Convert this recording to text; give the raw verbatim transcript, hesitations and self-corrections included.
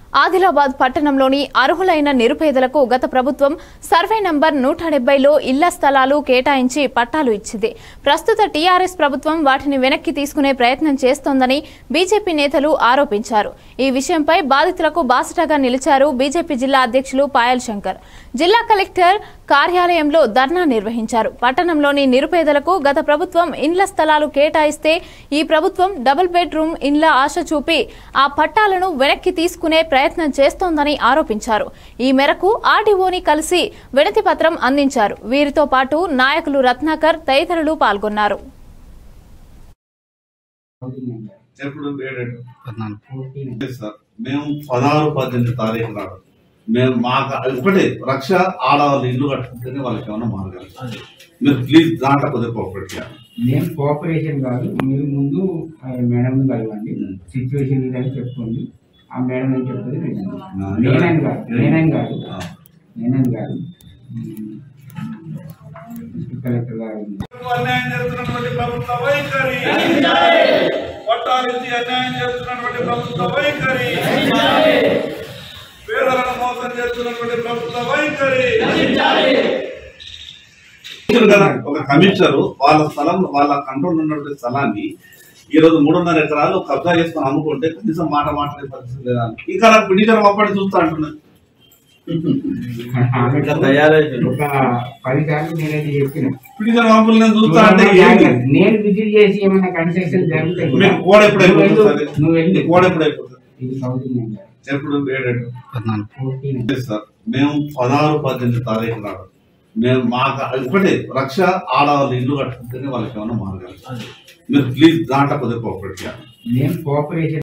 ఆదిలాబాద్ పట్టణంలోని అర్హులైన నిరుపేదలకు గత ప్రభుత్వం సర్వే నంబర్ నూట డెబ్బైలో ఇళ్ల స్థలాలు కేటాయించి పట్టాలు ఇచ్చింది. ప్రస్తుత టీఆర్ఎస్ ప్రభుత్వం వాటిని వెనక్కి తీసుకునే ప్రయత్నం చేస్తోందని బీజేపీ నేతలు ఆరోపించారు. ఈ విషయంపై బాధితులకు బాసటగా నిలిచారు బీజేపీ జిల్లా అధ్యక్షులు పాయల్ శంకర్. జిల్లా కలెక్టర్ కార్యాలయంలో ధర్నా నిర్వహించారు. పట్టణంలోని నిరుపేదలకు గత ప్రభుత్వం ఇండ్ల స్థలాలు కేటాయిస్తే ఈ ప్రభుత్వం డబుల్ బెడ్రూమ్ ఇండ్ల ఆశ చూపి ఆ పట్టాలను వెనక్కి తీసుకునే ప్రయత్నం చేస్తోందని ఆరోపించారు. ఈ మేరకు ఆర్డీఓని కలిసి వినతి పత్రం అందించారు. వీరితో పాటు నాయకులు రత్నాకర్ తదితరులు పాల్గొన్నారు. మేము మాకు ఒకటే రక్ష ఆడవాళ్ళు ఇల్లు కట్టుకుంటేనే వాళ్ళకి ఏమన్నా మారగలరు. మీరు ప్లీజ్ దాంట్లో కొద్దిగా కోఆపరేట్ చేయాలి. నేను కోఆపరేషన్ కాదు, మీరు ముందు మేడం కలవండి, సిచ్యువేషన్ ఇదని చెప్పుకోండి. ఆ మేడం ఏం చెప్తుంది నేనని కాదు నేనని కాదు నేనని కాదు కలెక్టర్ గారు అన్యాయం చేస్తున్నటువంటి ప్రభుత్వ వైఖరి, పట్టాలిచ్చి అన్యాయం చేస్తున్నటువంటి ప్రభుత్వ వైఖరి, పేదలను మోసం చేస్తున్నటువంటి ప్రభుత్వ వైఖరి. ఒక కమిషనర్ వాళ్ళ స్థలం వాళ్ళ కంట్రోల్ ఉన్నటువంటి స్థలాన్ని ఈ రోజు మూడున్నర ఎకరాలు కబ్జా చేసుకుని అమ్ముకుంటే కనీసం మాట మాట్లాడే పరిస్థితి లేదా? ఇంకా నాకు పిటిషన్ పంపడి చూస్తా అంటున్నాను. ఒక పది సార్లు నేనైతే చెప్పిన పిటిషన్ పంపులు నేను చూస్తా అంటే నేను విజిట్ చేసి ఏమైనా కన్స్ట్రక్షన్ జరుగుతాయి. కోడ ఎప్పుడైపోతుంది? నువ్వు వెళ్ళి కోడ ఎప్పుడైపోతుంది? ఇది సౌత్ ఇండియన్ ఎప్పుడు ఏడేడు సార్ మేము పదహారు పద్దెనిమిది తారీఖు నాడు మేము మాకు ఒకటే రక్ష ఆడవాళ్ళు ఇల్లు కట్టుకుంటేనే వాళ్ళకి ఏమన్నా మారగలరు. మీరు ప్లీజ్ దాంట్లో కొద్దిగా కోఆపరేట్ చేయాలి. నేను కోఆపరేషన్